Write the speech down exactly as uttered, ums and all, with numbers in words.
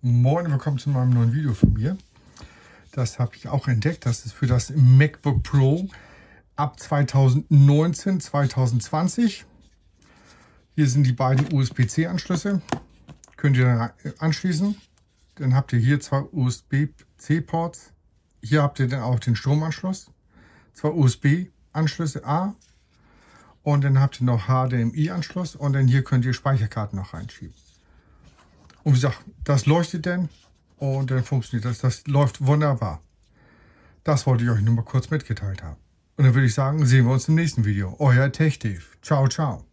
Moin, willkommen zu meinem neuen Video von mir. Das habe ich auch entdeckt. Das ist für das MacBook Pro ab zweitausendneunzehn, zweitausendzwanzig. Hier sind die beiden U S B C Anschlüsse. Könnt ihr anschließen. Dann habt ihr hier zwei U S B C Ports. Hier habt ihr dann auch den Stromanschluss. Zwei U S B Anschlüsse A. Und dann habt ihr noch H D M I Anschluss. Und dann hier könnt ihr Speicherkarten noch reinschieben. Und wie gesagt, das leuchtet dann und dann funktioniert das. Das läuft wunderbar. Das wollte ich euch nur mal kurz mitgeteilt haben. Und dann würde ich sagen, sehen wir uns im nächsten Video. Euer TechDave. Ciao, ciao.